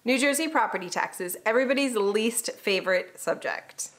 New Jersey property taxes, everybody's least favorite subject.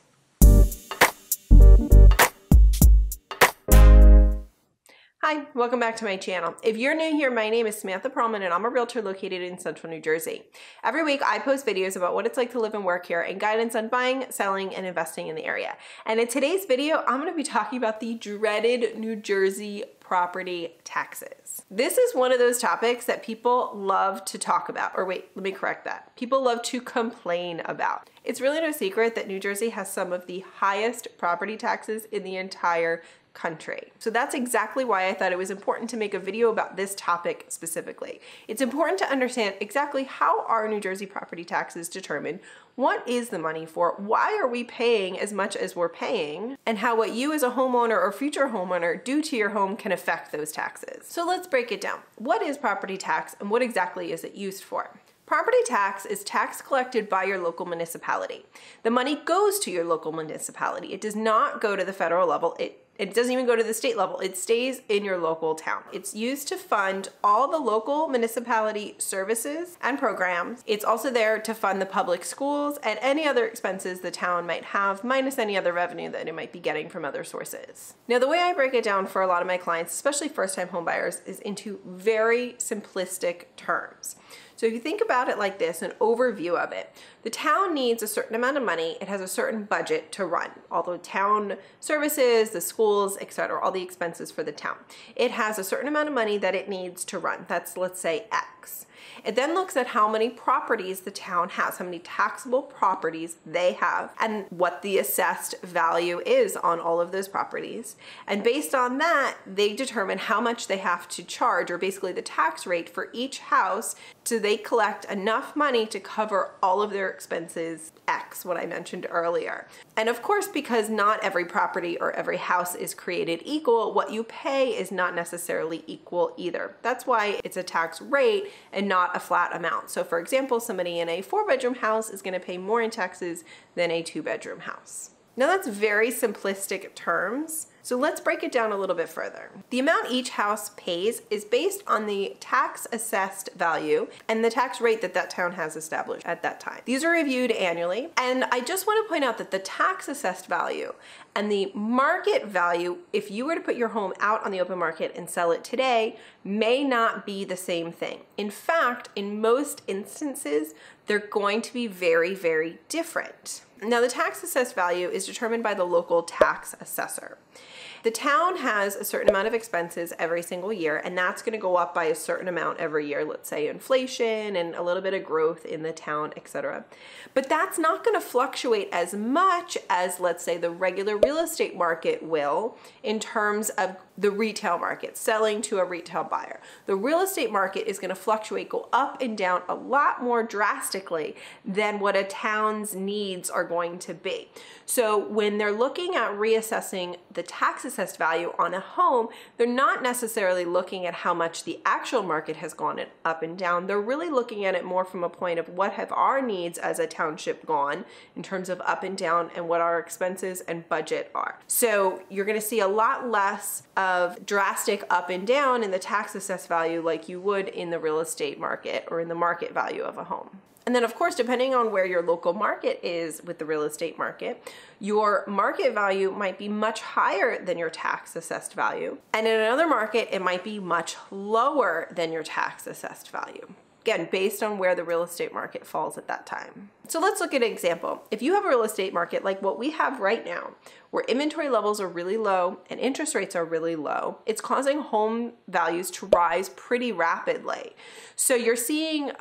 Hi, welcome back to my channel. If you're new here, my name is Samantha Pearlman and I'm a realtor located in central New Jersey. Every week I post videos about what it's like to live and work here and guidance on buying, selling, and investing in the area. And in today's video, I'm going to be talking about the dreaded New Jersey property taxes. This is one of those topics that people love to talk about, or wait, let me correct that. People love to complain about. It's really no secret that New Jersey has some of the highest property taxes in the entire country. So that's exactly why I thought it was important to make a video about this topic specifically. It's important to understand exactly how are New Jersey property taxes determined, what is the money for, why are we paying as much as we're paying, and how what you as a homeowner or future homeowner do to your home can affect those taxes. So let's break it down. What is property tax and what exactly is it used for? Property tax is tax collected by your local municipality. The money goes to your local municipality. It does not go to the federal level. It doesn't even go to the state level. It stays in your local town. It's used to fund all the local municipality services and programs. It's also there to fund the public schools and any other expenses the town might have, minus any other revenue that it might be getting from other sources. Now, the way I break it down for a lot of my clients, especially first-time home buyers, is into very simplistic terms. So if you think about it like this, an overview of it, the town needs a certain amount of money. It has a certain budget to run, all the town services, the schools, etc., all the expenses for the town. It has a certain amount of money that it needs to run. That's, let's say, X. It then looks at how many properties the town has, how many taxable properties they have, and what the assessed value is on all of those properties. And based on that, they determine how much they have to charge, or basically the tax rate for each house, so they collect enough money to cover all of their expenses, X, what I mentioned earlier. And of course, because not every property or every house is created equal, what you pay is not necessarily equal either. That's why it's a tax rate and not a flat amount. So for example, somebody in a 4-bedroom house is going to pay more in taxes than a 2-bedroom house. Now that's very simplistic terms. So let's break it down a little bit further. The amount each house pays is based on the tax assessed value and the tax rate that that town has established at that time. These are reviewed annually. And I just want to point out that the tax assessed value and the market value, if you were to put your home out on the open market and sell it today, may not be the same thing. In fact, in most instances, they're going to be very, very different. Now, the tax assessed value is determined by the local tax assessor. The town has a certain amount of expenses every single year, and that's going to go up by a certain amount every year, let's say inflation and a little bit of growth in the town, etc. But that's not going to fluctuate as much as, let's say, the regular real estate market will in terms of the retail market, selling to a retail buyer. The real estate market is going to fluctuate, go up and down a lot more drastically than what a town's needs are going to be. So when they're looking at reassessing the tax assessed value on a home, they're not necessarily looking at how much the actual market has gone up and down. They're really looking at it more from a point of what have our needs as a township gone in terms of up and down and what our expenses and budget are. So you're going to see a lot less of drastic up and down in the tax assessed value like you would in the real estate market or in the market value of a home. And then of course, depending on where your local market is with the real estate market, your market value might be much higher than your tax assessed value. And in another market, it might be much lower than your tax assessed value. Again, based on where the real estate market falls at that time. So let's look at an example. If you have a real estate market like what we have right now, where inventory levels are really low and interest rates are really low, it's causing home values to rise pretty rapidly. So you're seeing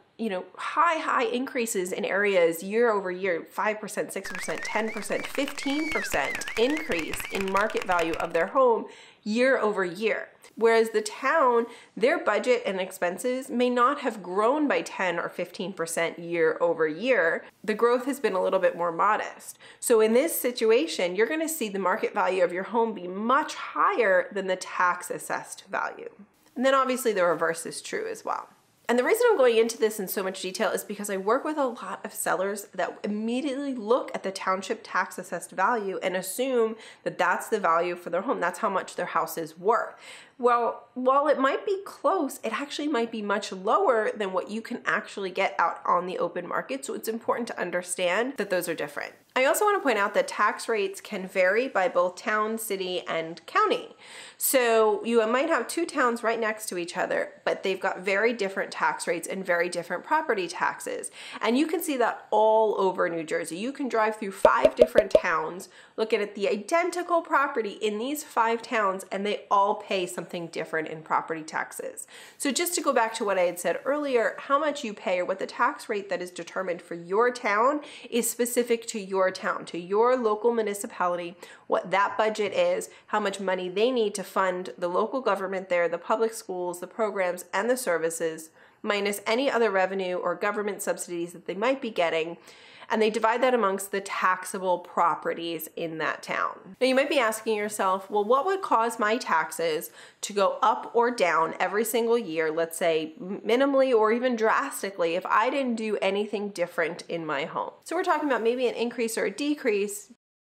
high increases in areas year over year, 5%, 6%, 10%, 15% increase in market value of their home year over year. Whereas the town, their budget and expenses may not have grown by 10 or 15% year over year. The growth has been a little bit more modest. So in this situation, you're going to see the market value of your home be much higher than the tax assessed value. And then obviously the reverse is true as well. And the reason I'm going into this in so much detail is because I work with a lot of sellers that immediately look at the township tax assessed value and assume that that's the value for their home. That's how much their house is worth. Well, while it might be close, it actually might be much lower than what you can actually get out on the open market. So it's important to understand that those are different. I also want to point out that tax rates can vary by both town, city, and county. So you might have two towns right next to each other, but they've got very different tax rates and very different property taxes. And you can see that all over New Jersey. You can drive through 5 different towns, look at the identical property in these 5 towns, and they all pay something different in property taxes. So just to go back to what I had said earlier, how much you pay or what the tax rate that is determined for your town is specific to your town, to your local municipality, what that budget is, how much money they need to fund the local government there, the public schools, the programs, and the services, minus any other revenue or government subsidies that they might be getting. And they divide that amongst the taxable properties in that town. Now you might be asking yourself, well, what would cause my taxes to go up or down every single year, let's say minimally or even drastically, if I didn't do anything different in my home? So we're talking about maybe an increase or a decrease,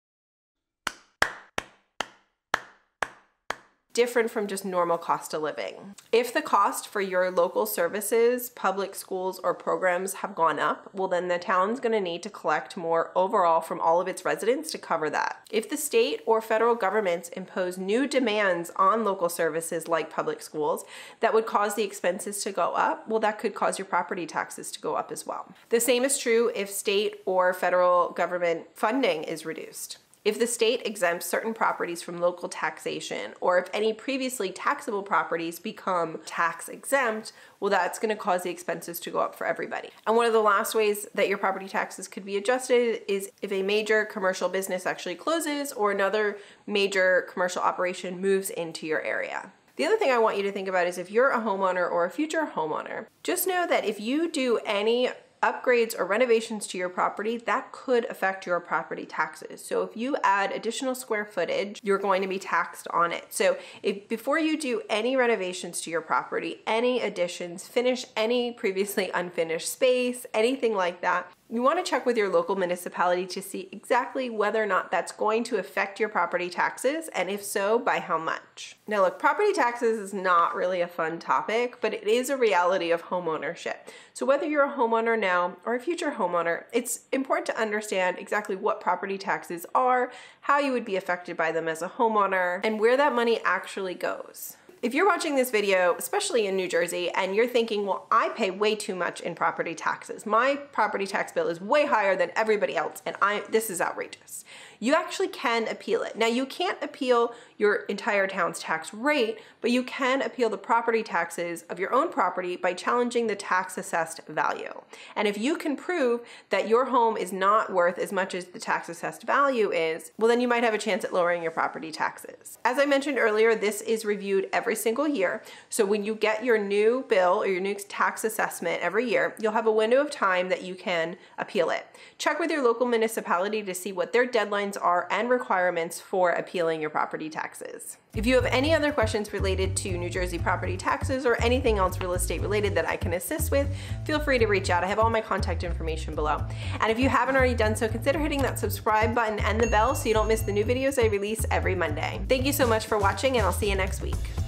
different from just normal cost of living. If the cost for your local services, public schools, or programs have gone up, well then the town's gonna need to collect more overall from all of its residents to cover that. If the state or federal governments impose new demands on local services like public schools that would cause the expenses to go up, well that could cause your property taxes to go up as well. The same is true if state or federal government funding is reduced. If the state exempts certain properties from local taxation, or if any previously taxable properties become tax exempt, well, that's going to cause the expenses to go up for everybody. And one of the last ways that your property taxes could be adjusted is if a major commercial business actually closes or another major commercial operation moves into your area. The other thing I want you to think about is if you're a homeowner or a future homeowner, just know that if you do any upgrades or renovations to your property, that could affect your property taxes. So if you add additional square footage, you're going to be taxed on it. So if before you do any renovations to your property, any additions, finish any previously unfinished space, anything like that, you want to check with your local municipality to see exactly whether or not that's going to affect your property taxes, and if so, by how much. Now look, property taxes is not really a fun topic, but it is a reality of homeownership. So whether you're a homeowner now or a future homeowner, it's important to understand exactly what property taxes are, how you would be affected by them as a homeowner, and where that money actually goes. If you're watching this video, especially in New Jersey, and you're thinking, well, I pay way too much in property taxes. My property tax bill is way higher than everybody else, and this is outrageous. You actually can appeal it. Now, you can't appeal your entire town's tax rate, but you can appeal the property taxes of your own property by challenging the tax assessed value. And if you can prove that your home is not worth as much as the tax assessed value is, well, then you might have a chance at lowering your property taxes. As I mentioned earlier, this is reviewed every single year. So when you get your new bill or your new tax assessment every year, you'll have a window of time that you can appeal it. Check with your local municipality to see what their deadlines are and requirements for appealing your property taxes. If you have any other questions related to New Jersey property taxes or anything else real estate related that I can assist with, feel free to reach out. I have all my contact information below. And if you haven't already done so, consider hitting that subscribe button and the bell so you don't miss the new videos I release every Monday. Thank you so much for watching, and I'll see you next week.